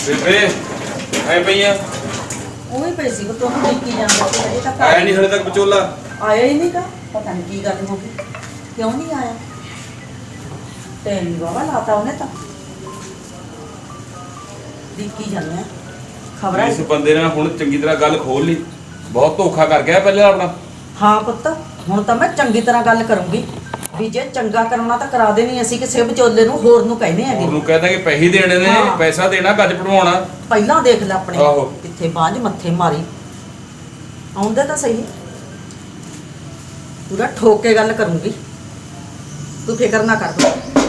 ਬੇਬੇ ਐ ਪਈਆਂ ਉਹੀ ਪੈਸੇ ਕੋ ਤੋਂ ਦੇਖੀ ਜਾਂਦਾ ਸੀ ਅਜੇ ਤੱਕ ਆਇਆ ਨਹੀਂ ਹਲੇ ਤੱਕ ਵਿਚੋਲਾ ਆਇਆ ਹੀ ਨਹੀਂ ਕਾ ਪਤਾ ਨਹੀਂ ਕੀ ਗੱਲ ਹੋ ਗਈ ਕਿਉਂ ਨਹੀਂ ਆਇਆ ਟਾਈਮ ਬਾਬਾ ਲਾਤਾ ਉਹਨੇ ਤਾਂ ਦੇਖੀ ਜਾਂਦੇ ਖਬਰਾਂ ਇਸ ਬੰਦੇ ਨਾਲ ਹੁਣ ਚੰਗੀ ਤਰ੍ਹਾਂ ਗੱਲ ਖੋਲ ਲਈ ਬਹੁਤ ਧੋਖਾ ਕਰ ਗਿਆ ਪਹਿਲੇ ਆਪਣਾ ਹਾਂ ਪੁੱਤ ਹੁਣ ਤਾਂ ਮੈਂ ਚੰਗੀ ਤਰ੍ਹਾਂ ਗੱਲ ਕਰੂੰਗੀ ਵੀ ਜੇ ਚੰਗਾ ਕਰਨਾ ਤਾਂ ਕਰਾ ਦੇਣੀ ਅਸੀਂ ਕਿਸੇ ਵਿਚੋਲੇ ਨੂੰ ਹੋਰ ਨੂੰ ਕਹਿੰਦੇ ਆਗੇ ਹੋਰ ਨੂੰ ਕਹਿੰਦਾ ਕਿ ਪੈਸੇ ਦੇਣੇ ਨੇ ਪੈਸਾ ਦੇਣਾ ਗੱਜ ਪੜਵਾਉਣਾ ਪਹਿਲਾਂ ਦੇਖ ਲੈ ਆਪਣੇ ਆਹੋ ਕਿੱਥੇ ਬਾਂਝ ਮੱਥੇ ਮਾਰੀ ਆਉਂਦੇ ਤਾਂ ਸਹੀ ਪੂਰਾ ਠੋਕ ਕੇ ਗੱਲ ਕਰੂੰਗੀ ਤੂੰ ਫਿਕਰ ਨਾ ਕਰ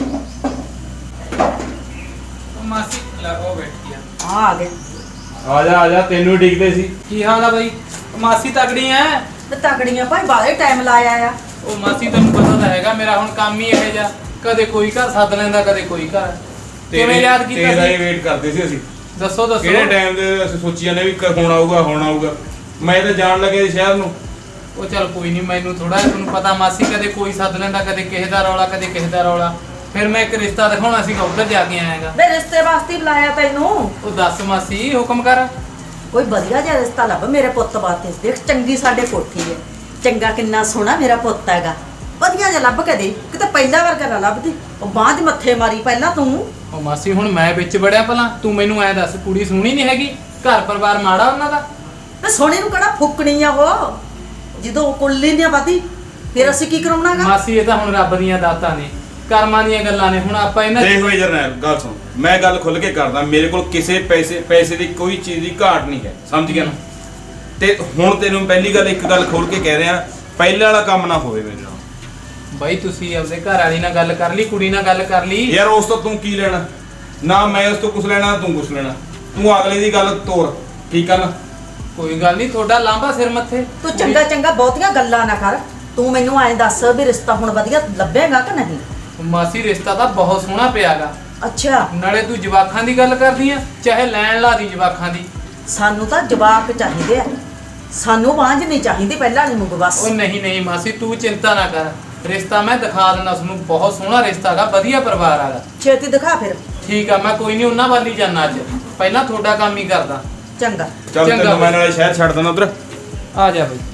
ਮਾਸੀ ਉਹ ਬੈਠੀ ਆ ਗਏ ਆ ਜਾ ਤੈਨੂੰ ਡਿੱਗਦੇ ਸੀ ਕੀ ਹਾਲ ਆ ਬਾਈ ਮਾਸੀ ਤਗੜੀ ਐ ਤੇ ਤਗੜੀਆਂ ਭਾਈ ਬਾਹਲੇ ਟਾਈਮ ਲਾਇਆ ਆ ਉਹ ਮਾਸੀ ਤੈਨੂੰ ਪਤਾ ਤਾਂ ਹੈਗਾ ਮੇਰਾ ਹੁਣ ਕੰਮ ਹੀ ਇਹ ਜਾ ਕਦੇ ਕੋਈ ਘਰ ਸੱਦ ਲੈਂਦਾ ਕਦੇ ਕੋਈ ਘਰ ਕਿਵੇਂ ਯਾਦ ਕੀਤਾ ਤੇਰਾ ਹੀ ਸੀ ਵੇਟ ਕਰਦੇ ਸੀ ਅਸੀਂ ਦੱਸੋ ਕਿਹੜੇ ਟਾਈਮ ਦੇ ਅਸੀਂ ਸੋਚੀ ਜਾਂਦੇ ਵੀ ਹੁਣ ਆਊਗਾ ਮੈਂ ਤਾਂ ਜਾਣ ਲੱਗਿਆ ਸ਼ਹਿਰ ਨੂੰ ਉਹ ਚੱਲ ਕੋਈ ਨਹੀਂ ਮੈਨੂੰ ਥੋੜਾ ਤੁਹਾਨੂੰ ਪਤਾ ਮਾਸੀ ਕਦੇ ਕੋਈ ਸੱਦ ਲੈਂਦਾ ਕਦੇ ਕਿਸੇ ਦਾ ਰੌਲਾ ਕਦੇ ਕਿਸੇ ਦਾ ਰੌਲਾ ਫਿਰ ਮੈਂ ਇੱਕ ਰਿਸ਼ਤਾ ਦਿਖਾਉਣਾ ਸੀਗਾ ਉੱਧਰ ਜਾ ਕੇ ਆਇਆਗਾ ਵੇ ਰਿਸ਼ਤੇ ਵਾਸਤੇ ਬੁਲਾਇਆ ਤੈਨੂੰ ਉਹ ਦੱਸ ਮਾਸੀ ਹੁਕਮ ਕਰ ਕੋਈ ਵਧੀਆ ਜਿਹਾ ਰਿਸ਼ਤਾ ਲੱਭ ਮੇਰੇ ਪੁੱਤ ਵਾਸਤੇ ਦੇਖ ਚੰਗੀ ਸਾਡੇ ਕੋਠੀ ਹੈ ਚੰਗਾ ਕਿੰਨਾ ਸੋਹਣਾ ਮੇਰਾ ਪੁੱਤ ਹੈਗਾ ਵਧੀਆ ਜਿਹਾ ਲੱਭ ਕੇ ਦੇ ਕਿਤੇ ਪਹਿਲਾ ਵਰਗਾ ਨਾ ਲੱਭਦੀ ਉਹ ਬਾਂਝ ਮੱਥੇ ਮਾਰੀ ਪਹਿਲਾਂ ਤੂੰ ਉਹ ਮਾਸੀ ਹੁਣ ਮੈਂ ਵਿੱਚ ਵੜਿਆ ਭਲਾ ਤੂੰ ਮੈਨੂੰ ਐ ਦੱਸ ਕੁੜੀ ਸੋਹਣੀ ਨਹੀਂ ਹੈਗੀ ਘਰ ਪਰਿਵਾਰ ਮਾੜਾ ਉਹਨਾਂ ਦਾ ਤੇ ਸੋਹਣੇ ਨੂੰ ਕਿਹੜਾ ਫੁੱਕਣੀ ਆ ਉਹ ਜਦੋਂ ਕੁੱਲੀ ਦੀਆਂ ਬਾਤੀ ਫਿਰ ਅਸੀਂ ਕੀ ਕਰਾਉਣਾਗਾ ਮਾਸੀ ਇਹ ਤਾਂ ਹੁਣ ਰੱਬ ਦੀਆਂ ਦਾਤਾਂ ਨੇ ਕਰਮਾਂ ਦੀਆਂ ਗੱਲਾਂ ਨੇ ਹੁਣ ਆਪਾਂ ਇਹਨਾਂ ਦੇਖ ਵੇ ਜਰਨੈਲ ਗੱਲ ਸੁਣ ਮੈਂ ਗੱਲ ਖੁੱਲ ਕੇ ਕਰਦਾ ਮੇਰੇ ਕੋਲ ਕਿਸੇ ਪੈਸੇ ਦੀ ਕੋਈ ਚੀਜ਼ ਦੀ ਘਾਟ ਨਹੀਂ ਹੈ ਸਮਝ ਗਿਆ ਨਾ ਤੇ ਹੁਣ ਤੈਨੂੰ ਪਹਿਲੀ ਗੱਲ ਇੱਕ ਗੱਲ ਖੋਲ ਕੇ ਕਹਿ ਰਿਹਾ ਪਹਿਲੇ ਵਾਲਾ ਕੰਮ ਨਾ ਹੋਵੇ ਮੇਰੇ ਨਾਲ ਬਾਈ ਤੁਸੀਂ ਆਪਦੇ ਘਰ ਵਾਲੀ ਨਾਲ ਗੱਲ ਕਰ ਲਈ ਕੁੜੀ ਨਾਲ ਗੱਲ ਕਰ ਲਈ ਯਾਰ ਉਸ ਤੋਂ ਤੂੰ ਕੀ ਲੈਣਾ ਨਾ ਮੈਂ ਉਸ ਤੋਂ ਕੁਝ ਲੈਣਾ ਤੂੰ ਕੁਝ ਲੈਣਾ ਤੂੰ ਅਗਲੇ ਦੀ ਗੱਲ ਤੋਰ ਠੀਕ ਆ ਨਾ ਕੋਈ ਗੱਲ ਨਹੀਂ ਤੁਹਾਡਾ ਲਾਂਭਾ ਸਿਰ ਮੱਥੇ ਤੂੰ ਚੰਗਾ ਬਹੁਤੀਆਂ ਗੱਲਾਂ ਨਾ ਕਰ ਤੂੰ ਮੈਨੂੰ ਐਂ ਦੱਸ ਵੀ ਰਿਸ਼ਤਾ ਹੁਣ ਵਧੀਆ ਲੱਭੇਗਾ ਕਿ ਨਹੀਂ ਮਾਸੀ ਰਿਸ਼ਤਾ ਤਾਂ ਬਹੁਤ ਸੋਹਣਾ ਪਿਆਗਾ ਅੱਛਾ ਨਾਲੇ ਤੂੰ ਜਵਾਖਾਂ ਦੀ ਗੱਲ ਕਰਦੀ ਆ ਚਾਹੇ ਲੈਣ ਲਾ ਦੀ ਜਵਾਖਾਂ ਦੀ ਸਾਨੂੰ ਤਾਂ ਜਵਾਕ ਚਾਹੀਦੇ ਆ ਸਾਨੂੰ ਬਾਂਝ ਨਹੀਂ ਚਾਹੀਦੀ ਪਹਿਲਾਂ ਨਹੀਂ ਮੁੱਕ ਬਸ ਉਹ ਨਹੀਂ ਮਾਸੀ ਤੂੰ ਚਿੰਤਾ ਨਾ ਕਰ ਰਿਸ਼ਤਾ ਮੈਂ ਦਿਖਾ ਦਿੰਦਾ ਤੁਹਾਨੂੰ ਬਹੁਤ ਸੋਹਣਾ ਰਿਸ਼ਤਾ ਹੈਗਾ ਵਧੀਆ ਪਰਿਵਾਰ ਹੈਗਾ ਛੇਤੀ ਦਿਖਾ ਫਿਰ ਠੀਕ ਆ ਮੈਂ ਕੋਈ ਨਹੀਂ ਉਹਨਾਂ ਵੱਲ ਹੀ ਜਾਣਾ ਅੱਜ ਪਹਿਲਾਂ ਤੁਹਾਡਾ ਕੰਮ ਹੀ ਕਰਦਾ ਚੰਗਾ ਚੱਲ ਤੈਨੂੰ ਮੈਂ ਨਾਲੇ ਸ਼ਹਿਰ ਛੱਡ ਦਿੰਦਾ ਉਧਰ ਆ ਜਾ ਬਈ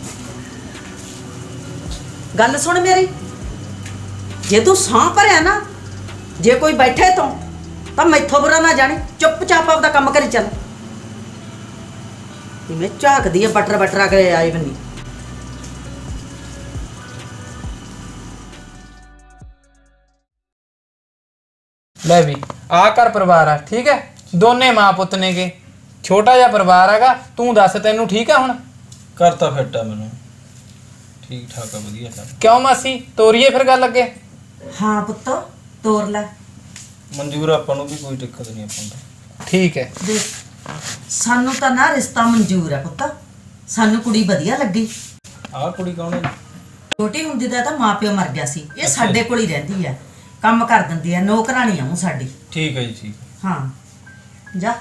ਗੱਲ ਸੁਣ ਮੇਰੀ ਜੇ ਤੂੰ ਸਾਹ ਭਰਿਆ ਨਾ ਜੇ ਕੋਈ ਬੈਠੇ ਤਾਂ ਮੈਥੋਂ ਬੁਰਾ ਨਾ ਜਾਣੇ ਚੁੱਪਚਾਪ ਆਪਦਾ ਕੰਮ ਕਰੀ ਚੱਲ ਜਿਵੇਂ ਝਾਕਦੀ ਆ ਬਟਰਾ ਕੇ ਆਈ ਬੰਦੀ ਲੈ ਵੀ ਆ ਘਰ ਪਰਿਵਾਰ ਆ ਠੀਕ ਹੈ ਦੋਨੇ ਮਾਂ ਪੁੱਤ ਨੇਗੇ ਛੋਟਾ ਜਿਹਾ ਪਰਿਵਾਰ ਹੈਗਾ ਤੂੰ ਦੱਸ ਤੈਨੂੰ ਠੀਕ ਆ ਹੁਣ ਕਰਤਾ ਫਿੱਟ ਆ ਮੈਨੂੰ ਠੀਕ ਠਾਕ ਆ ਵਧੀਆ ਚੱਲ ਕਿਉਂ ਮਾਸੀ ਤੋਰੀਏ ਫਿਰ ਗੱਲ ਅੱਗੇ ਹਾਂ ਪੁੱਤ ਤੋਰ ਲੈ ਮਨਜ਼ੂਰ ਆਪਾਂ ਨੂੰ ਵੀ ਕੋਈ ਦਿੱਕਤ ਨਹੀਂ ਆਪਾਂ ਨੂੰ ਠੀਕ ਹੈ ਦੇਖ ਸਾਨੂੰ ਤਾਂ ਨਾ ਰਿਸ਼ਤਾ ਮਨਜ਼ੂਰ ਆ ਪੁੱਤ ਸਾਨੂੰ ਕੁੜੀ ਵਧੀਆ ਲੱਗੀ ਆਹ ਕੁੜੀ ਕੌਣ ਹੈ ਛੋਟੀ ਹੁੰਦੀ ਦਾ ਤਾਂ ਮਾਪਿਓ ਮਰ ਗਿਆ ਸੀ ਇਹ ਸਾਡੇ ਕੋਲ ਹੀ ਰਹਿੰਦੀ ਆ ਕੰਮ ਕਰ ਦਿੰਦੀ ਆ ਨੌਕਰਾਣੀ ਆ ਉਹ ਸਾਡੀ ਠੀਕ ਹੈ ਜੀ ਠੀਕ ਹਾਂ ਜਾ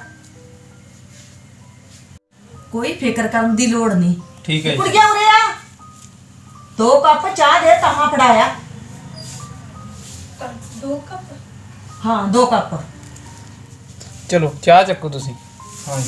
ਕੋਈ ਫਿਕਰ ਕਰਨ ਦੀ ਲੋੜ ਨਹੀਂ ਠੀਕ ਹੈ ਜੀ ਕੁੜੀਆਂ ਉਰੇ ਆ 2 ਕੱਪ ਚਾਹ ਦੇ ਤਾਂ ਫੜਾਇਆ 2 ਕੱਪ ਹਾਂ 2 ਕੱਪ ਚਲੋ ਚਾਹ ਚੱਕੋ ਤੁਸੀਂ ਹਾਂਜੀ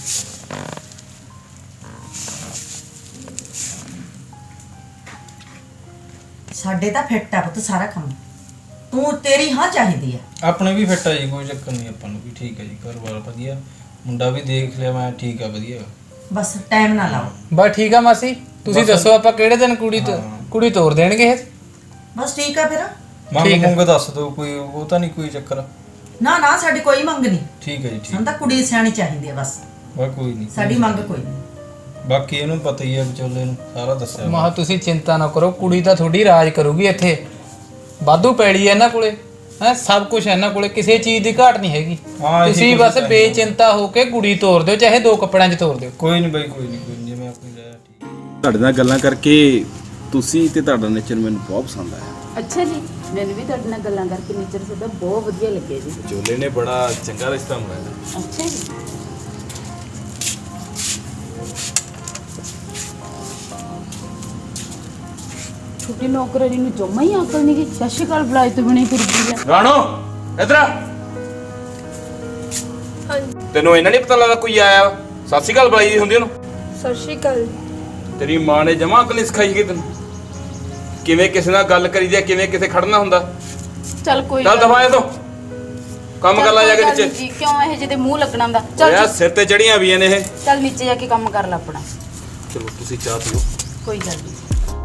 ਸਾਡੇ ਤਾਂ ਫਿੱਟ ਆ ਪੁੱਤ ਸਾਰਾ ਕੰਮ ਤੂੰ ਤੇਰੀ ਹਾਂ ਚਾਹੀਦੀ ਆ ਆਪਣੇ ਵੀ ਫਿੱਟ ਆ ਜੀ ਕੋਈ ਚੱਕਰ ਨਹੀਂ ਆਪਾਂ ਨੂੰ ਵੀ ਠੀਕ ਹੈ ਜੀ ਘਰ-ਬਾਰ ਵਧੀਆ ਮੁੰਡਾ ਵੀ ਦੇਖ ਲਿਆ ਮੈਂ ਠੀਕ ਆ ਵਧੀਆ ਬਸ ਟਾਈਮ ਨਾ ਲਾਓ ਬਸ ਠੀਕ ਆ ਮਾਸੀ ਤੁਸੀਂ ਦੱਸੋ ਆਪਾਂ ਕਿਹੜੇ ਦਿਨ ਕੁੜੀ ਤੋਰ ਦੇਣਗੇ ਇਹ ਬਸ ਠੀਕ ਆ ਫਿਰ ਮੰਗ ਦੱਸ ਦਿਓ ਕੋਈ ਉਹ ਤਾਂ ਨਹੀਂ ਕੋਈ ਚੱਕਰ ਨਾ ਸਾਡੀ ਕੋਈ ਮੰਗ ਨਹੀਂ ਠੀਕ ਹੈ ਜੀ ਠੀਕ ਸਾਨੂੰ ਤਾਂ ਕੁੜੀ ਸਿਆਣੀ ਚਾਹੀਦੀ ਆ ਬਸ ਕੋਈ ਨਹੀਂ ਸਾਡੀ ਮੰਗ ਕੋਈ ਨਹੀਂ ਬਾਕੀ ਇਹਨੂੰ ਪਤਾ ਹੀ ਆ ਵਿਚੋਲੇ ਨੂੰ ਸਾਰਾ ਦੱਸਿਆ ਮਾਂ ਤੁਸੀਂ ਚਿੰਤਾ ਨਾ ਕਰੋ ਕੁੜੀ ਤਾਂ ਤੁਹਾਡੀ ਰਾਜ ਕਰੂਗੀ ਇੱਥੇ ਵਾਧੂ ਪੈੜੀ ਹੈ ਇਹਨਾਂ ਕੋਲੇ ਹੈ ਸਭ ਕੁਝ ਇਹਨਾਂ ਕੋਲੇ ਕਿਸੇ ਚੀਜ਼ ਦੀ ਘਾਟ ਨਹੀਂ ਹੈਗੀ ਤੁਸੀਂ ਬਸ ਬੇਚਿੰਤਾ ਹੋ ਕੇ ਕੁੜੀ ਤੋਰ ਦਿਓ ਚਾਹੇ 2 ਕੱਪੜਿਆਂ 'ਚ ਤੋਰ ਦਿਓ ਕੋਈ ਨਹੀਂ ਬਾਈ ਕੋਈ ਨਹੀਂ ਜਿਵੇਂ ਆਪਣੀ ਰਹਿ ਠੀਕ ਤੁਹਾਡੇ ਨਾਲ ਗੱਲਾਂ ਕਰਕੇ ਤੁਸੀਂ ਤੇ ਤੁਹਾਡਾ ਨੇਚਰ ਮੈਨੂੰ ਬਹੁਤ ਪਸੰਦ ਆਇਆ ਅੱਛਾ ਜੀ ਮੈਨੂੰ ਵੀ ਤੁਹਾਡੇ ਨਾਲ ਗੱਲਾਂ ਕਰਕੇ ਨੇਚਰ ਤੁਹਾਡਾ ਬਹੁਤ ਵਧੀਆ ਲੱਗਿਆ ਜੀ ਵਿਚੋਲੇ ਨੇ ਬੜਾ ਚੰਗਾ ਰਿਸ਼ਤਾ ਬਣਾਇਆ ਅੱਛਾ ਜੀ ਛੋਟੀ ਨੌਕਰਾਨੀ ਨੂੰ ਜਮਾ ਹੀ ਅਕਲ ਨਹੀਂ ਗਈ ਸਤਿ ਸ਼੍ਰੀ ਅਕਾਲ ਬੁਲਾਏ ਤੋਂ ਬਣੀ ਫਿਰਦੀ ਆ ਰਾਣੋ ਇਧਰ ਆ ਹਾਂਜੀ ਤੈਨੂੰ ਇਹਨਾਂ ਨਹੀਂ ਪਤਾ ਲੱਗਦਾ ਕੋਈ ਆਇਆ ਵਾ? ਸਤਿ ਸ਼੍ਰੀ ਅਕਾਲ ਬੁਲਾਈ ਦੀ ਹੁੰਦੀ ਉਹਨੂੰ। ਸਤਿ ਸ਼੍ਰੀ ਅਕਾਲ। ਤੇਰੀ ਮਾਂ ਨੇ ਜਮਾਂ ਅਕਲ ਨਹੀਂ ਸਿਖਾਈ ਕਿ ਤੈਨੂੰ ਕਿਵੇਂ ਕਿਸੇ ਨਾਲ ਗੱਲ ਕਰੀਦੀ ਆ, ਕਿਵੇਂ ਕਿਸੇ ਖੜਨਾ ਹੁੰਦਾ। ਚੱਲ ਕੋਈ ਚੱਲ ਦਫਾ ਤੋਂ ਕੰਮ ਕਰ ਲੈ ਜਾ ਕੇ ਨੀਚੇ। ਜੀ ਕਿਉਂ ਇਹ ਜਿਹੇ ਮੂੰਹ ਲੱਗਣਾ ਹੁੰਦਾ। ਯਾਰ ਚੱਲ ਸਿਰ ਤੇ ਚੜੀਆਂ ਵੀ ਨੇ ਇਹ। ਚੱਲ ਨੀਚੇ ਜਾ ਕੇ ਕੰਮ ਕਰ ਲੈ ਆਪਣਾ। ਚਲੋ ਤੁਸੀਂ ਚਾਹ ਪੀਓ। ਕੋਈ ਗੱਲ ਨਹੀਂ।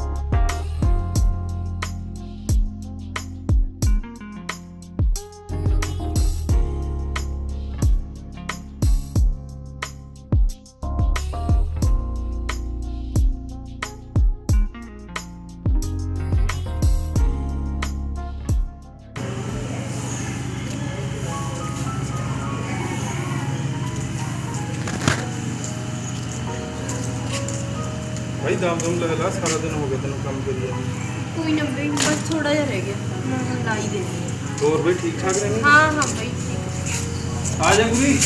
ਭਾਈ ਦਮ ਲੈ ਲਾ, ਸਾਰਾ ਦਿਨ ਹੋ ਗਿਆ ਤੈਨੂੰ ਕੰਮ ਕਰੀ ਜਾਂਦੀ। ਕੋਈ ਨਾ ਬਈ, ਬਸ ਥੋੜਾ ਜਿਹਾ ਰਹਿ ਗਿਆ, ਮੈਂ ਹੁਣ ਲਾਈ ਦੇ ਦਿੰਦੀ ਹੋਰ ਬਈ ਠੀਕ ਠਾਕ ਰਹਿੰਦੇ? ਹਾਂ। ਹਾਂ ਹਾਂ ਬਈ ਠੀਕ। ਆ ਜਾ ਗੁਰੀ।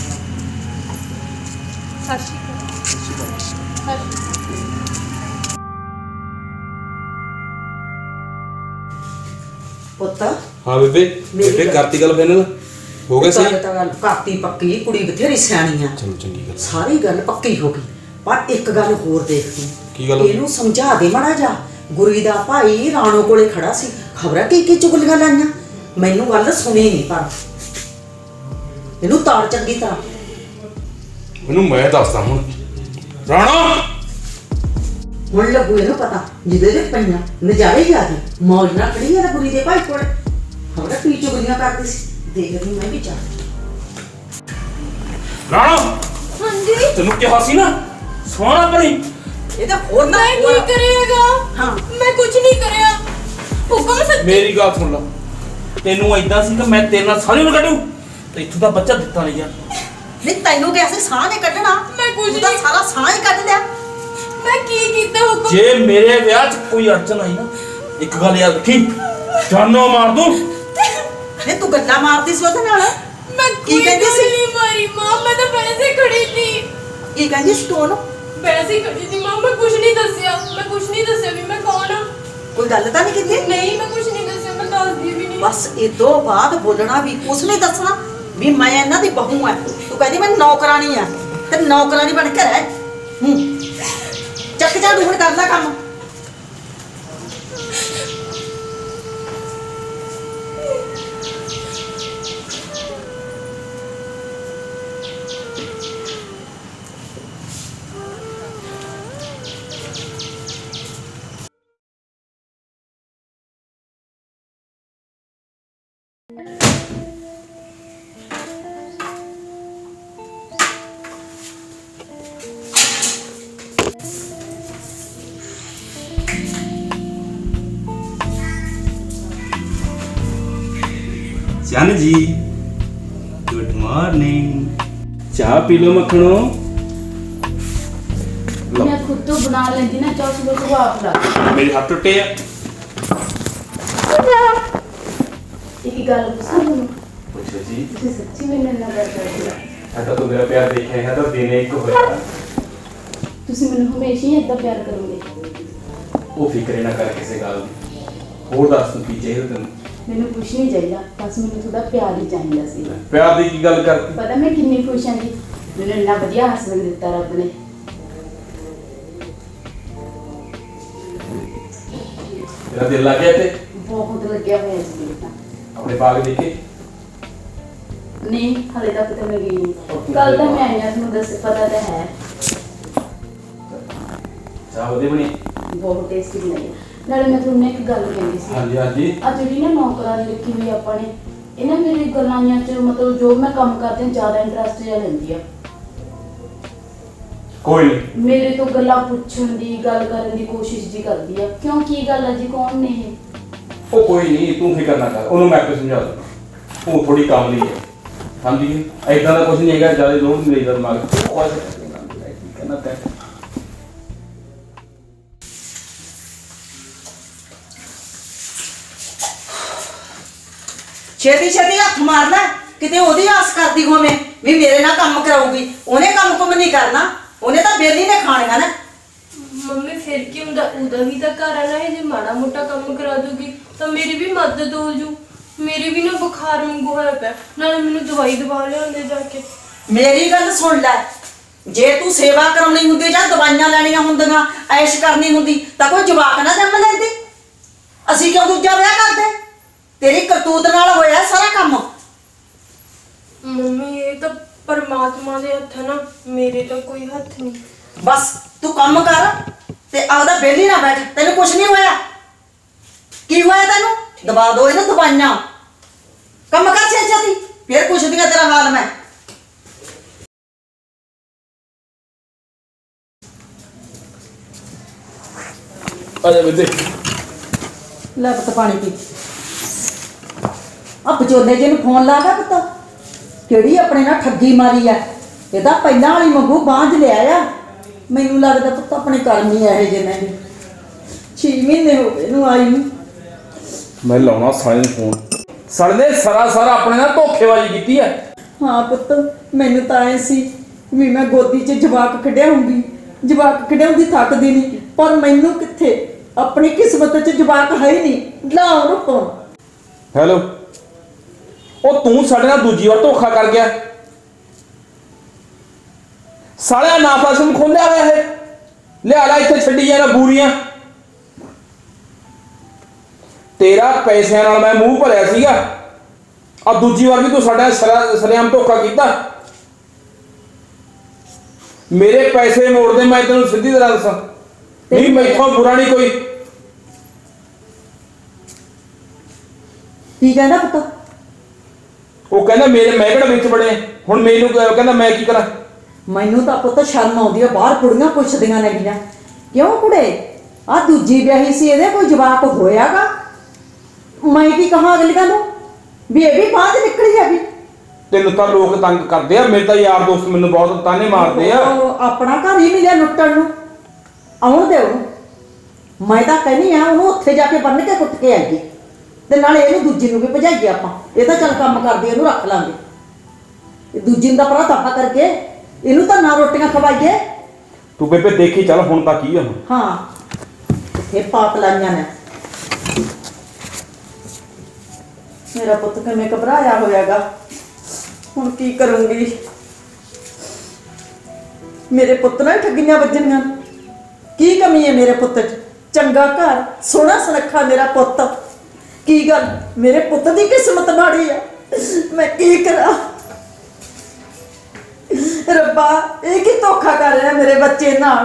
ਸਤਿ ਸ਼੍ਰੀ ਅਕਾਲ। ਪੁੱਤ ਹਾਂ ਬੇਬੇ, ਬੇਬੇ ਕਰਤੀ ਗੱਲ ਫਾਈਨਲ ਹੋ ਗਿਆ ਸਹੀ। ਤਾਂ ਗੱਲ ਕਾਤੀ ਪੱਕੀ, ਕੁੜੀ ਬਥੇਰੀ ਸਿਆਣੀ ਆ। ਚਲੋ ਚੰਗੀ ਗੱਲ। ਸਾਰੀ ਗੱਲ ਪੱਕੀ ਹੋ ਗਈ, ਪਰ ਇੱਕ ਗੱਲ ਹੋਰ ਦੇਖ ਤੂੰ। ਕੀ ਗੱਲ ਹੋ ਗਈ? ਇਹਨੂੰ ਸਮਝਾ ਦੇ ਮਾੜਾ ਜਾ। ਗੁਰੀ ਦਾ ਭਾਈ ਰਾਣੋ ਕੋਲੇ ਖੜਾ ਸੀ, ਖਬਰਾਂ ਕੀ ਚੁਗਲੀਆਂ ਲਾਈਆਂ। ਮੈਨੂੰ ਗੱਲ ਸੁਣੀ ਨਹੀਂ, ਪਰ ਇਹਨੂੰ ਤਾਰ ਚੰਗੀ ਤਰ੍ਹਾਂ। ਮੈਨੂੰ ਮੈਂ ਦੱਸਦਾ ਹੁਣ। ਰਾਣਾ ਹੁਣ ਲੱਗੂ ਇਹਨੂੰ ਪਤਾ, ਜਿਹਦੇ ਦੇ ਪਈਆਂ ਨਜ਼ਾਰੇ ਹੀ ਆ ਗਏ। ਮੌਜ ਨਾਲ ਖੜੀ ਆ ਗੁਰੀ ਦੇ ਭਾਈ ਕੋਲੇ, ਖਬਰਾਂ ਕੀ ਚੁਗਲੀਆਂ ਕਰਦੀ ਸੀ। ਦੇਖਦੀ ਮੈਂ ਵੀ ਜਾ। ਰਾਣਾ ਹਾਂਜੀ ਤੈਨੂੰ ਕਿਹਾ ਸੀ ਨਾ ਸੋਹਣਾ ਬਣੀ। ਇਹ ਤਾਂ ਹੋਰ ਨਾ ਮੈਂ ਕੀ ਕਰਿਆਗਾ? ਹਾਂ ਮੈਂ ਕੁਝ ਨਹੀਂ ਕਰਿਆ। ਹੁਕਮ ਸੱਚੀ। ਮੇਰੀ ਗੱਲ ਸੁਣ ਲਾ, ਤੈਨੂੰ ਐਦਾਂ ਸੀ ਕਿ ਮੈਂ ਤੇਰੇ ਨਾਲ ਸਾਰੀ ਉਮਰ ਕੱਢੂ ਤੇ ਇੱਥੋਂ ਦਾ ਬੱਚਾ ਦਿੱਤਾ ਨਹੀਂ ਯਾਰ। ਨਹੀਂ ਤੈਨੂੰ ਕਿਹਾ ਸੀ ਸਾਹ ਨੇ ਕੱਢਣਾ, ਮੈਂ ਕੁਝ ਤੂੰ ਤਾਂ ਨਹੀਂ- ਸਾਰਾ ਸਾਹ ਹੀ ਕੱਢ ਲਿਆ। ਮੈਂ ਕੀ ਕੀਤਾ ਹੁਕਮ? ਜੇ ਮੇਰੇ ਵਿਆਹ 'ਚ ਕੋਈ ਅੜਚਨ ਆਈ ਨਾ, ਇੱਕ ਗੱਲ ਯਾਦ ਰੱਖੀ, ਜਾਨੋਂ ਮਾਰ ਦੂੰ। ਨਹੀਂ ਤੂੰ ਗੱਲਾਂ ਮਾਰਦੀ ਸੀ ਉਹਦੇ ਨਾਲ। ਮੈਂ ਕੀ ਕੋਈ ਕਹਿੰਦੀ ਗੱਲ ਸੀ? ਨਹੀਂ ਮਾਰੀ ਮਾਂ, ਮੈਂ ਤਾਂ ਵੈਸੇ ਖੜੀ ਸੀ। ਕੀ ਕਹਿੰਦੀ ਸੀ ਤੂੰ ਉਹਨੂੰ? ਵੈਸੇ ਹੀ ਖੜੀ ਸੀ ਮਾਂ, ਮੈਂ ਕੁਝ ਨਹੀਂ ਦੱਸਿਆ। ਮੈਂ ਕੁਝ ਨਹੀਂ ਦੱਸਿਆ ਵੀ ਮੈਂ ਕੌਣ ਆ। ਕੋਈ ਗੱਲ ਤਾਂ ਨਹੀਂ ਕੀਤੀ? ਨਹੀਂ ਮੈਂ ਕੁਝ ਨਹੀਂ ਦੱਸਿਆ, ਮੈਂ ਦੱਸਦੀ ਵੀ ਨਹੀਂ। ਬਸ ਇਦੋਂ ਬਾਅਦ ਬੋਲਣਾ ਵੀ ਕੁਛ ਨਹੀਂ ਦੱਸਣਾ ਵੀ ਮੈਂ ਇਹਨਾਂ ਦੀ ਬਹੂ ਆ। ਤੂੰ ਕਹਿੰਦੀ ਮੈਂ ਨੌਕਰਾਨੀ ਆ ਤੇ ਨੌਕਰਾਨੀ ਬਣ ਕੇ ਰਹਿ। ਚੱਕ ਝਾੜੂ ਹੁਣ ਕਰ ਲੈ ਕੰਮ। चन जी गुड मॉर्निंग। चाह पी लो मखणो। मैं खुद तो बना लेती ना चाह, सुबह सुबह आप ला। ਮੇਰੇ ਹੱਥ ਟੁੱਟੇ ਆ। एक गल पूछा तुम, ਪੁੱਛੋ ਜੀ। तुझे सच्ची में नन्ना प्यार करती हो? ਸਾਡਾ ਤੋਂ ਮੇਰਾ ਪਿਆਰ ਦੇਖਿਆ ਹੈ ਤਾਂ ਦਿਨੇ ਇੱਕ ਹੋਇਆ। ਤੁਸੀਂ ਮੈਨੂੰ ਹਮੇਸ਼ਾ ਹੀ ਏਦਾਂ ਪਿਆਰ ਕਰੋਗੇ? ਉਹ ਫਿਕਰੇ ਨਾ ਕਰ ਕਿਸੇ ਗੱਲ ਦੀ। ਹੋਰ ਦੱਸ ਤੂੰ ਕੀ ਚਾਹੀਦਾ ਤੈਨੂੰ? ਮੈਨੂੰ ਕੁਛ ਨਹੀਂ ਚਾਹੀਦਾ, ਬਸ ਮੈਨੂੰ ਥੋੜਾ ਪਿਆਰ ਹੀ ਚਾਹੀਦਾ ਸੀ। ਪਿਆਰ ਦੀ ਕੀ ਗੱਲ ਕਰਤੀ? ਪਤਾ ਮੈਂ ਕਿੰਨੀ ਖੁਸ਼ ਹਾਂ ਜੀ, ਮੈਨੂੰ ਇੰਨਾ ਵਧੀਆ ਹਸਬੈਂਡ ਦਿੱਤਾ ਰੱਬ ਨੇ। ਤੇਰਾ ਦਿਲ ਲੱਗ ਗਿਆ ਤੇ ਬਹੁਤ ਲੱਗਿਆ ਹੋਇਆ ਜੀ ਦਿਲ ਤਾਂ। ਆਪਣੇ ਬਾਗ ਦੇਖੇ? ਨਹੀਂ ਹਾਲੇ ਤੱਕ ਤਾਂ ਮੈਂ ਗਈ ਨਹੀਂ। ਕੱਲ ਤਾਂ ਮੈਂ ਆਇਆ, ਤੁਹਾਨੂੰ ਦੱਸ ਪਤਾ ਤਾਂ ਹੈ। ਚਾਹ ਉਹਦੇ ਬਣੀ? ਬਹੁਤ ਟੇਸਟੀ ਬਣਾਈ ਹੈ। ਨਾਲੇ ਮੈਂ ਤੁਹਾਨੂੰ ਇੱਕ ਗੱਲ ਕਹਿੰਦੀ ਸੀ। ਹਾਂਜੀ ਹਾਂਜੀ। ਆ ਜਿਹੜੀ ਨਾ ਨੌਕਰਾਨੀ ਰੱਖੀ ਹੋਈ ਆਪਾਂ ਨੇ, ਇਹਨਾਂ ਮੇਰੀ ਗੱਲਾਂ ਚ ਮਤਲਬ ਜੋ ਮੈਂ ਕੰਮ ਕਰਦੀ ਹਾਂ ਜ਼ਿਆਦਾ ਇੰਟਰਸਟ ਜਿਹਾ ਲੈਂਦੀ ਆ। ਕੋਈ ਨਹੀਂ। ਮੇਰੇ ਤੋਂ ਗੱਲਾਂ ਪੁੱਛਣ ਦੀ, ਗੱਲ ਕਰਨ ਦੀ ਕੋਸ਼ਿਸ਼ ਜੀ ਕਰਦੀ ਆ। ਕਿਉਂ ਕੀ ਗੱਲ ਆ ਜੀ, ਕੌਣ ਨੇ ਇਹ? ਉਹ ਕੋਈ ਨਹੀਂ, ਤੂੰ ਫਿਕਰ ਨਾ ਕਰ, ਉਹਨੂੰ ਮੈਂ ਆਪੇ ਸਮਝਾ ਦੂੰਗਾ। ਉਹ ਥੋੜੀ ਕੰਮ ਲਈ ਹੈ, ਸਮਝੀ? ਐਦਾਂ ਦਾ ਕੁਝ ਨਹੀਂ ਹੈਗਾ, ਜਿਆਦਾ ਲੋੜ ਨਹੀਂ ਲਈਦਾ ਦਿਮਾਗ। ਕੀ ਕਰਨਾ ਤੈਂ? ਛੇਤੀ ਛੇਤੀ ਹੱਥ ਮਾਰਨਾ, ਕਿਤੇ ਉਹਦੀ ਆਸ ਕਰਦੀ ਹੋਵੇਂ ਵੀ ਮੇਰੇ ਨਾਲ ਕੰਮ ਕਰਾਊਗੀ। ਉਹਨੇ ਕੰਮ ਕੁਮ ਨਹੀਂ ਕਰਨਾ, ਉਹਨੇ ਤਾਂ ਬੇਲੀ ਨੇ ਖਾਣੀਆਂ ਨਾ। ਮੰਮੀ ਫਿਰ ਕੀ ਹੁੰਦਾ, ਉਹਦਾ ਵੀ ਤਾਂ ਘਰ ਆਣਾ ਹੈ। ਜੇ ਮਾੜਾ ਮੋਟਾ ਕੰਮ ਕਰਾ ਦੂਗੀ ਤਾਂ ਮੇਰੀ ਵੀ ਮਦਦ ਹੋ ਜੂ। ਮੇਰੇ ਵੀ ਨਾ ਬੁਖਾਰ ਵਾਂਗੂ ਹੋਇਆ ਪਿਆ, ਨਾਲੇ ਮੈਨੂੰ ਦਵਾਈ ਦਵਾ ਲਿਆਉਂਦੇ ਜਾ ਕੇ। ਮੇਰੀ ਗੱਲ ਸੁਣ ਲੈ, ਜੇ ਤੂੰ ਸੇਵਾ ਕਰਾਉਣੀ ਹੁੰਦੀ ਜਾਂ ਦਵਾਈਆਂ ਲੈਣੀਆਂ ਹੁੰਦੀਆਂ, ਐਸ਼ ਕਰਨੀ ਹੁੰਦੀ ਤਾਂ ਕੋਈ ਜਵਾਕ ਨਾ ਜੰਮ ਲੈਂਦੀ। ਅਸੀਂ ਕਿਉਂ ਦੂਜਾ ਵਿਆਹ ਕਰਦੇ? ਤੇਰੀ ਕਰਤੂਤ ਨਾਲ ਹੋਇਆ ਸਾਰਾ ਕੰਮ। ਮੰਮੀ ਇਹ ਤਾਂ ਪਰਮਾਤਮਾ ਦੇ ਹੱਥ ਆ ਨਾ, ਮੇਰੇ ਤਾਂ ਕੋਈ ਹੱਥ ਨਹੀਂ। ਬਸ ਤੂੰ ਕੰਮ ਕਰ ਤੇ ਆਪਦਾ ਵਿਹਲੀ ਨਾ ਬੈਠ। ਤੈਨੂੰ ਕੁਛ ਨਹੀਂ ਹੋਇਆ। ਕੀ ਹੋਇਆ ਤੈਨੂੰ? ਦਬਾ ਦੋ ਇਹਨੂੰ ਦਵਾਈਆਂ। ਕੰਮ ਕਰ ਛੇਤੀ, ਫਿਰ ਪੁੱਛਦੀਆਂ ਤੇਰਾ ਹਾਲ ਮੈਂ। ਅਜੇ ਬੇਟੇ ਲੈ ਪੁੱਤ ਪਾਣੀ ਪੀ। ਆ ਬਚੋਲੇ ਜੀ ਨੂੰ ਫੋਨ ਲਾ ਗਿਆ ਪੁੱਤ, ਕਿਹੜੀ ਆਪਣੇ ਨਾਲ ਠੱਗੀ ਮਾਰੀ ਆ। ਇਹਦਾ ਪਹਿਲਾਂ ਵਾਲੀ ਮੰਗੂ ਬਾਂਝ ਲਿਆ ਆ। ਮੈਨੂੰ ਲੱਗਦਾ ਪੁੱਤ ਆਪਣੇ ਕਰਮ ਹੀ ਇਹੋ ਜਿਹੇ ਨੇ। 6 ਮਹੀਨੇ ਹੋ ਗਏ ਇਹਨੂੰ ਆਈ ਨੂੰ। ਮੈਂ ਲਾਉਣਾ ਸਾਲੇ ਨੂੰ ਫੋਨ। ਸਾਲੇ ਨੇ ਸਾਰਾ ਆਪਣੇ ਨਾਲ ਧੋਖੇਬਾਜ਼ੀ ਕੀਤੀ ਹੈ। ਹਾਂ ਪੁੱਤ, ਮੈਨੂੰ ਤਾਂ ਐ ਸੀ ਵੀ ਮੈਂ ਗੋਦੀ 'ਚ ਜਵਾਕ ਖਿਡਾਉਂਗੀ, ਜਵਾਕ ਖਿਡਾਉਂਦੀ ਥੱਕਦੀ ਨਹੀਂ, ਪਰ ਮੈਨੂੰ ਕਿੱਥੇ, ਆਪਣੀ ਕਿਸਮਤ 'ਚ ਜਵਾਕ ਹੈ ਹੀ ਨਹੀਂ। ਲਾ ਉਹਨੂੰ ਫੋਨ। ਹੈਲੋ, ਉਹ ਤੂੰ ਸਾਡੇ ਨਾਲ ਦੂਜੀ ਵਾਰ ਧੋਖਾ ਕਰ ਗਿਆ। ਸਾਲਿਆ ਨਾਫ ਆਸ਼ਰਮ ਖੋਲਿਆ ਹੋਇਆ ਹੈ, ਲਿਆ ਲੈ ਇੱਥੇ ਛੱਡੀ ਜਾਣਾ ਬੂਰੀਆਂ। ਤੇਰਾ ਪੈਸਿਆਂ ਨਾਲ ਮੈਂ ਮੂੰਹ ਭਰਿਆ ਸੀਗਾ, ਆ ਦੂਜੀ ਵਾਰ ਵੀ ਤੂੰ ਸਾਡਾ ਸਰੇਆਮ ਧੋਖਾ ਕੀਤਾ। ਮੇਰੇ ਪੈਸੇ ਮੋੜ ਦੇ, ਮੈਂ ਤੈਨੂੰ ਸਿੱਧੀ ਤਰ੍ਹਾਂ ਦੱਸਾਂ। ਨਹੀਂ ਮੈਥੋਂ ਬੁਰਾ ਨਹੀਂ ਕੋਈ। ਕੀ ਕਹਿੰਦਾ ਪੁੱਤ? ਉਹ ਕਹਿੰਦਾ ਮੇਰੇ ਮੈਂ ਕਿਹੜਾ ਵਿੱਚ ਬੜੇ, ਹੁਣ ਮੈਨੂੰ ਕਹਿੰਦਾ ਮੈਂ ਕੀ ਕਰਾਂ। ਮੈਨੂੰ ਤਾਂ ਪੁੱਤ ਸ਼ਰਮ ਆਉਂਦੀ ਆ, ਬਾਹਰ ਕੁੜੀਆਂ ਪੁੱਛਦੀਆਂ ਨੇਗੀਆਂ, ਕਿਉਂ ਕੁੜੇ ਆ ਦੂਜੀ ਵਿਆਹੀ ਸੀ, ਇਹਦੇ ਕੋਈ ਜਵਾਕ ਹੋਇਆਗਾ? ਮੈਂ ਕੀ ਕਹਾਂ ਅਗਲੀਆਂ ਨੂੰ ਵੀ ਇਹ ਵੀ ਬਾਅਦ ਨਿਕਲੀ ਹੈਗੀ। ਤੈਨੂੰ ਤਾਂ ਲੋਕ ਤੰਗ ਕਰਦੇ ਆ, ਮੇਰੇ ਤਾਂ ਯਾਰ ਦੋਸਤ ਮੈਨੂੰ ਬਹੁਤ ਤਾਨੇ ਮਾਰਦੇ ਆ। ਉਹ ਆਪਣਾ ਘਰ ਹੀ ਮਿਲਿਆ ਲੁੱਟਣ ਨੂੰ, ਆਉਣ ਦੇ ਉਹਨੂੰ। ਮੈਂ ਤਾਂ ਕਹਿੰਦੀ ਆ ਉਹਨੂੰ ਉੱਥੇ ਜਾ ਕੇ ਬੰਨ ਕੇ ਕੁੱਟ ਕੇ ਆਈਏ, ਤੇ ਨਾਲੇ ਇਹਨੂੰ ਦੂਜੀ ਨੂੰ ਵੀ ਭਜਾਈਏ ਆਪਾਂ। ਇਹ ਤਾਂ ਚੱਲ ਕੰਮ ਕਰਦੀ, ਇਹਨੂੰ ਰੱਖ ਲਾਂਗੇ। ਇਹ ਦੂਜੀ ਨੂੰ ਤਾਂ ਪਰਾਂ ਦਫਾ ਕਰਕੇ ਇਹਨੂੰ ਤਾਂ ਨਾ ਰੋਟੀਆਂ ਖਵਾਈਏ। ਤੂੰ ਬੇਬੇ ਦੇਖੀ ਚੱਲ ਹੁਣ ਤਾਂ ਕੀ ਆ। ਹਾਂ ਇਹ ਪਾਪ ਲਾਈਆਂ ਨੇ। ਮੇਰਾ ਪੁੱਤ ਕਿਵੇਂ ਘਬਰਾਇਆ ਹੋਇਆਗਾ, ਹੁਣ ਕੀ ਕਰੂੰਗੀ? ਮੇਰੇ ਪੁੱਤ ਨਾਲ ਠੱਗੀਆਂ ਵੱਜਣੀਆਂ। ਕੀ ਕਮੀ ਹੈ ਮੇਰੇ ਪੁੱਤ 'ਚ? ਚੰਗਾ ਘਰ, ਸੋਹਣਾ ਸੁਨੱਖਾ ਮੇਰਾ ਪੁੱਤ। ਕੀ ਗੱਲ, ਮੇਰੇ ਪੁੱਤ ਦੀ ਕਿਸਮਤ ਮਾੜੀ ਆ। ਮੈਂ ਕੀ ਕਰਾਂ ਰੱਬਾ, ਇਹ ਕੀ ਧੋਖਾ ਕਰ ਰਿਹਾ ਮੇਰੇ ਬੱਚੇ ਨਾਲ।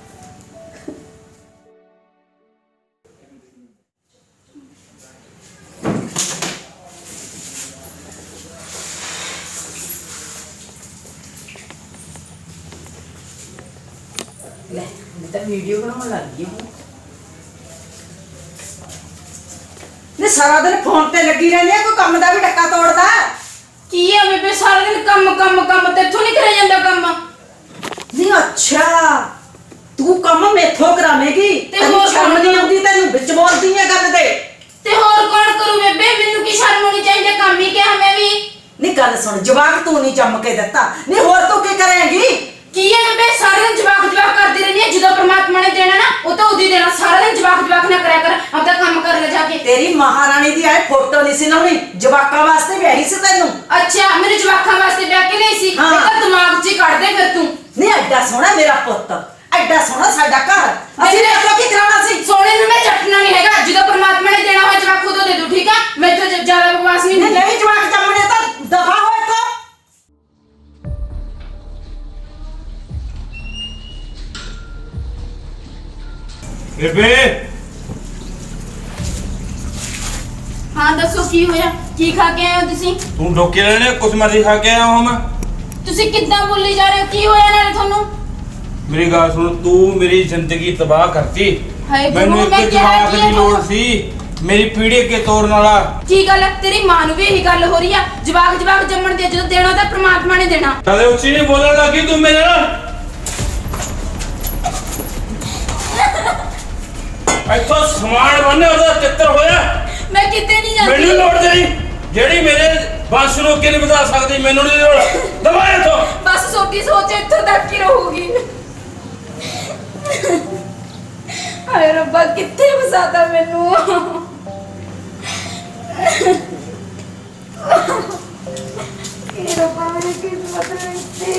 ਲੈ ਮੈਂ ਤਾਂ ਵੀਡੀਓ ਬਣਾਉਣ ਲੱਗ ਗਈ ਹਾਂ। ਨੇ ਸਾਰਾ ਦਿਨ ਫੋਨ ਤੇ ਲੱਗੀ ਰਹਿੰਦੀ ਆ, ਕੋਈ ਕੰਮ ਦਾ ਵੀ ਡੱਕਾ ਤੋੜਦਾ? ਕੀ ਆ ਬੇਬੇ, ਸਾਰਾ ਦਿਨ ਕੰਮ ਕੰਮ ਕੰਮ, ਤੇ ਇੱਥੋਂ ਨਹੀਂ ਕਰਿਆ ਜਾਂਦਾ ਕੰਮ? ਨਹੀਂ ਅੱਛਾ, ਤੂੰ ਕੰਮ ਮੇਥੋਂ ਕਰਾਵੇਂਗੀ? ਤੇ ਹੋਰ ਸ਼ਰਮ ਨਹੀਂ ਆਉਂਦੀ ਤੈਨੂੰ? ਵਿੱਚ ਬੋਲਦੀ ਹੈ ਗੱਲ ਦੇ। ਤੇ ਹੋਰ ਕੌਣ ਕਰੂ ਬੇਬੇ? ਮੈਨੂੰ ਕੀ ਸ਼ਰਮ ਆਉਣੀ ਚਾਹੀਦੀ? ਕੰਮ ਹੀ ਕਿਹਾ ਮੈਂ ਵੀ। ਨਹੀਂ ਗੱਲ ਸੁਣ, ਜਵਾਕ ਤੂੰ ਨਹੀਂ ਜੰਮ ਕੇ ਦਿੱਤਾ, ਨਹੀਂ ਹੋਰ ਤੂੰ ਕੀ ਕਰੇਂਗੀ? ਕੀ ਹੈ ਬੇਬੇ, ਸਾਰਾ ਦਿਨ ਜਵਾਕ ਕਰਦੀ ਰਹਿੰਦੀ ਹੈ। ਜਦੋਂ ਪ੍ਰਮਾਤਮਾ ਨੇ ਦੇਣਾ ਨਾ, ਉਹ ਤਾਂ ਉਦੀ ਦੇਣਾ। ਸਾਰਾ ਦਿਨ ਜਵਾਕ ਨਾ ਕਰਿਆ ਕਰ, ਆਪਦਾ ਕੰਮ ਕਰ ਲੈ ਜਾ ਕੇ। ਤੇਰੀ ਮਹਾਰਾਣੀ ਦੀ ਆਏ ਫੋਟੋ ਨਹੀਂ ਸੀ ਲਾਉਣੀ, ਜਵਾਕਾਂ ਵਾਸਤੇ ਵਿਆਹੀ ਸੀ ਤੈਨੂੰ। ਅੱਛਾ, ਮੇਰੇ ਜਵਾਕਾਂ ਵਾਸਤੇ ਵਿਆਹ ਕੇ ਨਹੀਂ ਸੀ? ਇਹ ਤਾਂ ਦਿਮਾਗ 'ਚ ਹੀ ਕੱਢ ਦੇ ਫਿਰ ਤੂੰ। ਨਹੀਂ ਐਡਾ ਸੋਹਣਾ ਮੇਰਾ ਪੁੱਤ, ਐਡਾ ਸੋਹਣਾ ਸਾਡਾ ਘਰ, ਅਸੀਂ ਨੇ ਕੀ ਕਰਾਉਣਾ ਸੀ? ਸੋਹਣੇ ਨੂੰ ਮੈਂ ਚੱਟਣਾ ਨਹੀਂ ਹੈਗਾ। ਜਦੋਂ ਪ੍ਰਮਾਤਮਾ ਨੇ ਦੇਣਾ ਹੋਇਆ ਜਵਾਕ ਉਦੋਂ ਦੇ ਦੂ, ਠੀਕ ਆ? ਮੈਥੋਂ ਜ਼ਿਆਦਾ ਬਕਵਾਸ ਨਹੀਂ ਹੁੰਦੀ। ਨਹੀਂ ਜਵਾਕ ਜੰਮਣੇ ਤਾਂ ਦਫਾ ਹੋ ਇੱਥੋਂ। ਬੇਬੇ ਹਾਂ ਦੱਸੋ ਕੀ ਹੋਇਆ? ਕੀ ਖਾ ਕੇ ਆਏ ਹੋ ਤੁਸੀਂ? ਤੂੰ ਡੋਕੇ ਲੈਣੇ ਕੁਛ ਮਰਜ਼ੀ ਖਾ ਕੇ ਆਇਆ ਹਾਂ ਮੈਂ। ਤੁਸੀਂ ਕਿੱਦਾਂ ਬੋਲੀ ਜਾ ਰਹੇ ਹੋ? ਕੀ ਹੋਇਆ ਨਾਲੇ ਤੁਹਾਨੂੰ? ਮੇਰੀ ਗੱਲ ਸੁਣ, ਤੂੰ ਮੇਰੀ ਜ਼ਿੰਦਗੀ ਤਬਾਹ ਕਰਤੀ। ਹਾਏ ਮੈਨੂੰ ਗੁਰੂ, ਮੈਂ ਇੱਕ ਕਿਹਾ ਜਵਾਕ ਕੀ ਦੀ ਹੈ ਲੋੜ ਸੀ, ਮੇਰੀ ਪੀੜੀ ਕੇ ਤੋਰਨ ਵਾਲਾ। ਕੀ ਗੱਲ ਹੈ? ਤੇਰੀ ਮਾਂ ਨੂੰ ਵੀ ਇਹੀ ਗੱਲ ਹੋ ਰਹੀ ਆ? ਜਵਾਕ ਜੰਮਣ ਦੀ ਜਦੋਂ ਦੇਣਾ ਤਾਂ ਪ੍ਰਮਾਤਮਾ ਨੇ ਦੇਣਾ। ਕਦੇ ਉੱਚੀ ਨਹੀਂ ਬੋਲਣ ਲੱਗੀ ਤੂੰ ਮੇਰੇ ਨਾਲ। ਇੱਥੋਂ ਸਮਾਨ ਬੰਨੇ ਉਹਦਾ ਚਿੱਤਰ ਹੋਇਆ। ਮੈਂ ਕਿਤੇ ਨਹੀਂ ਜਾਂਦੀ। ਮੈਨੂੰ ਲੋੜ ਨਹੀਂ, ਜਿਹੜੀ ਮੇਰੇ ਬੰਸ ਨੂੰ ਅੱਗੇ ਨਹੀਂ ਵਧਾ ਸਕਦੀ, ਮੈਨੂੰ ਨਹੀਂ ਲੋੜ। ਦਬਾਏ ਇੱਥੋਂ। ਬਸ ਛੋਟੀ ਸੋਚ ਇੱਥੋਂ ਤੱਕ ਹੀ ਰਹੂਗੀ। ਹਾਏ ਰੱਬਾ, ਕਿੱਥੇ ਫਸਾਤਾ ਮੈਨੂੰ। ਇਹ ਰੱਬਾ ਮੇਰੇ ਕੀ ਕਿਸਮਤ ਨਹੀਂ ਸੀ।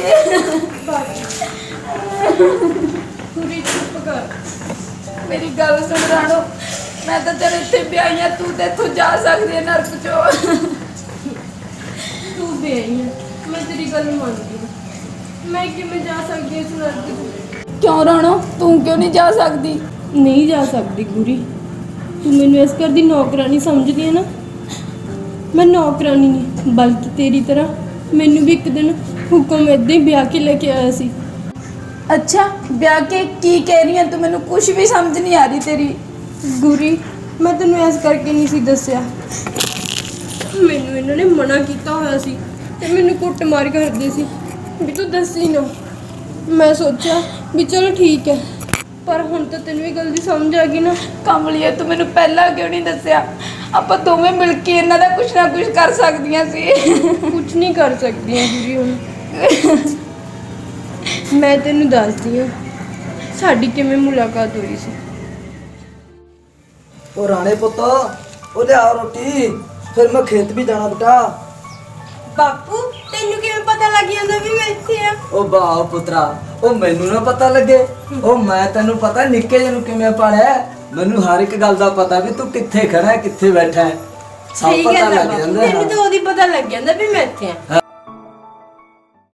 ਪੂਰੀ ਚੁੱਪ ਕਰ। ਮੇਰੀ ਗੱਲ ਸੁਣ ਰਾਣੋ, ਮੈਂ ਤਾਂ ਤੇਰੇ ਇੱਥੇ ਵਿਆਹੀਆਂ, ਤੂੰ ਤੇ ਇੱਥੋਂ ਜਾ ਸਕਦੀ ਹੈ ਨਰਕ ਚੋਂ। ਤੂੰ ਬੇਈ ਹੈ, ਮੈਂ ਤੇਰੀ ਗੱਲ ਮੰਨਦੀ ਹਾਂ। ਮੈਂ ਕਿਵੇਂ ਜਾ ਸਕਦੀ ਇਸ ਨਰਕ ਤੋਂ? ਕਿਉਂ ਰਾਣੋ, ਤੂੰ ਕਿਉਂ ਨਹੀਂ ਜਾ ਸਕਦੀ? ਨਹੀਂ ਜਾ ਸਕਦੀ ਗੁਰੀ। ਤੂੰ ਮੈਨੂੰ ਇਸ ਘਰ ਦੀ ਨੌਕਰਾਨੀ ਸਮਝਦੀ ਹੈ ਨਾ। ਮੈਂ ਨੌਕਰਾਨੀ ਨਹੀਂ, ਬਲਕਿ ਤੇਰੀ ਤਰ੍ਹਾਂ ਮੈਨੂੰ ਵੀ ਇੱਕ ਦਿਨ ਹੁਕਮ ਏਦਾਂ ਹੀ ਵਿਆਹ ਕੇ ਲੈ ਕੇ ਆਇਆ ਸੀ। ਅੱਛਾ, ਵਿਆਹ ਕੇ ਕੀ ਕਹਿ ਰਹੀ ਹੈ ਤੂੰ? ਮੈਨੂੰ ਕੁਝ ਵੀ ਸਮਝ ਨਹੀਂ ਆ ਰਹੀ ਤੇਰੀ। ਗੁਰੀ, ਮੈਂ ਤੈਨੂੰ ਇਸ ਕਰਕੇ ਨਹੀਂ ਸੀ ਦੱਸਿਆ। ਮੈਨੂੰ ਇਹਨਾਂ ਨੇ ਮਨਾ ਕੀਤਾ ਹੋਇਆ ਸੀ ਤੇ ਮੈਨੂੰ ਕੁੱਟਮਾਰ ਕਰਦੇ ਸੀ ਵੀ ਤੂੰ ਦੱਸੀ ਨਾ। ਮੈਂ ਸੋਚਿਆ ਵੀ ਚਲੋ ਠੀਕ ਹੈ, ਪਰ ਹੁਣ ਤਾਂ ਤੈਨੂੰ ਇਹ ਗੱਲ ਦੀ ਸਮਝ ਆ ਗਈ ਨਾ। ਕਮਲੀਏ, ਤੂੰ ਮੈਨੂੰ ਪਹਿਲਾਂ ਕਿਉਂ ਨਹੀਂ ਦੱਸਿਆ? ਆਪਾਂ ਦੋਵੇਂ ਮਿਲ ਕੇ ਇਹਨਾਂ ਦਾ ਕੁਝ ਨਾ ਕੁਝ ਕਰ ਸਕਦੀਆਂ ਸੀ। ਕੁਝ ਨਹੀਂ ਕਰ ਸਕਦੀਆਂ ਗੁਰੀ ਹੁਣ। ਮੈਂ ਤੈਨੂੰ ਦੱਸਦੀ ਹਾਂ ਸਾਡੀ ਕਿਵੇਂ ਮੁਲਾਕਾਤ ਹੋਈ ਸੀ। ਉਹ ਰਾਣੇ ਪੁੱਤ, ਉਹ ਲਿਆ ਰੋਟੀ, ਫਿਰ ਮੈਂ ਖੇਤ ਵੀ ਜਾਣਾ ਬੇਟਾ। ਬਾਪੂ, ਤੈਨੂੰ ਕਿਵੇਂ ਪਤਾ ਲੱਗ ਜਾਂਦਾ ਵੀ ਮੈਂ ਇੱਥੇ ਆ? ਉਹ ਵਾਹ ਪੁੱਤਰਾ, ਉਹ ਮੈਨੂੰ ਨਾ ਪਤਾ ਲੱਗੇ। ਉਹ ਮੈਂ ਤੈਨੂੰ ਪਤਾ ਨਿੱਕੇ ਜਿਹੇ ਨੂੰ ਕਿਵੇਂ ਪਾਲਿਆ, ਮੈਨੂੰ ਹਰ ਇੱਕ ਗੱਲ ਦਾ ਪਤਾ ਵੀ ਤੂੰ ਕਿੱਥੇ ਖੜਾ ਹੈ, ਕਿੱਥੇ ਬੈਠਾ ਹੈ, ਸਭ ਸਹੀ ਪਤਾ ਗੱਲ ਆ ਲੱਗ ਬਾਪੂ, ਜਾਂਦਾ। ਮੈਨੂੰ ਤਾਂ ਉਹਦੀ ਪਤਾ ਲੱਗ ਜਾਂਦਾ ਵੀ ਮੈਂ ਇੱਥੇ ਆ।